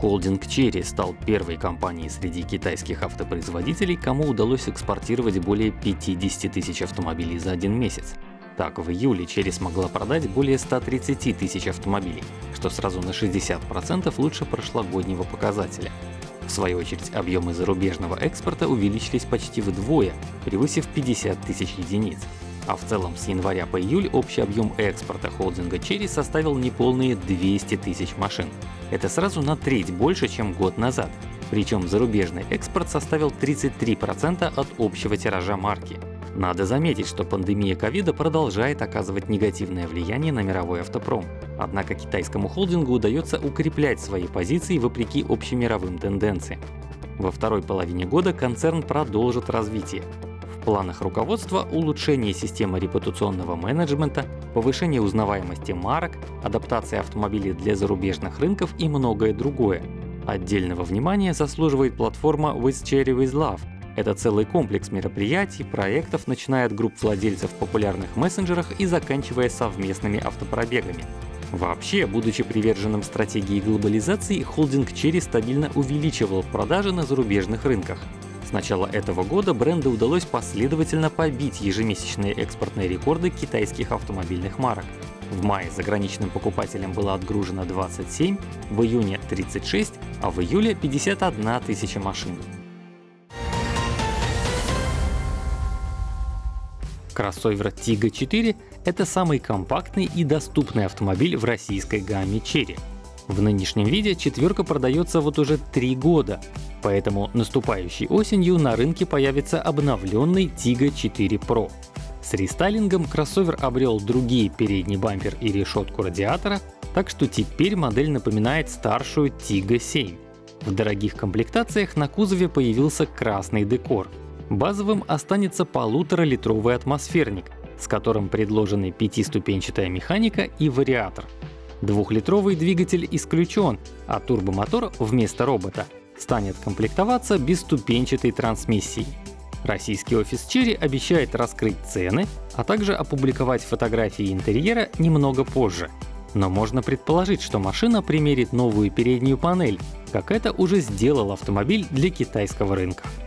Холдинг Chery стал первой компанией среди китайских автопроизводителей, кому удалось экспортировать более 50 тысяч автомобилей за один месяц. Так, в июле Chery смогла продать более 130 тысяч автомобилей, что сразу на 60% лучше прошлогоднего показателя. В свою очередь, объемы зарубежного экспорта увеличились почти вдвое, превысив 50 тысяч единиц. А в целом с января по июль общий объем экспорта холдинга Chery составил неполные 200 тысяч машин. Это сразу на треть больше, чем год назад. Причем зарубежный экспорт составил 33% от общего тиража марки. Надо заметить, что пандемия ковида продолжает оказывать негативное влияние на мировой автопром. Однако китайскому холдингу удается укреплять свои позиции вопреки общемировым тенденциям. Во второй половине года концерн продолжит развитие. В планах руководства улучшение системы репутационного менеджмента, повышение узнаваемости марок, адаптация автомобилей для зарубежных рынков и многое другое. Отдельного внимания заслуживает платформа With Chery With Love. Это целый комплекс мероприятий, проектов, начиная от групп владельцев в популярных мессенджерах и заканчивая совместными автопробегами. Вообще, будучи приверженным стратегии глобализации, холдинг Chery стабильно увеличивал продажи на зарубежных рынках. С начала этого года бренду удалось последовательно побить ежемесячные экспортные рекорды китайских автомобильных марок. В мае заграничным покупателям было отгружено 27, в июне 36, а в июле 51 тысяча машин. Кроссовер Tiggo 4 — это самый компактный и доступный автомобиль в российской гамме Chery. В нынешнем виде четверка продается вот уже 3 года, поэтому наступающей осенью на рынке появится обновленный Tiggo 4 Pro. С рестайлингом кроссовер обрел другие передний бампер и решетку радиатора, так что теперь модель напоминает старшую Tiggo 7. В дорогих комплектациях на кузове появился красный декор. Базовым останется 1,5-литровый атмосферник, с которым предложены 5-ступенчатая механика и вариатор. 2-литровый двигатель исключен, а турбомотор вместо робота станет комплектоваться бесступенчатой трансмиссией. Российский офис Chery обещает раскрыть цены, а также опубликовать фотографии интерьера немного позже. Но можно предположить, что машина примерит новую переднюю панель, как это уже сделал автомобиль для китайского рынка.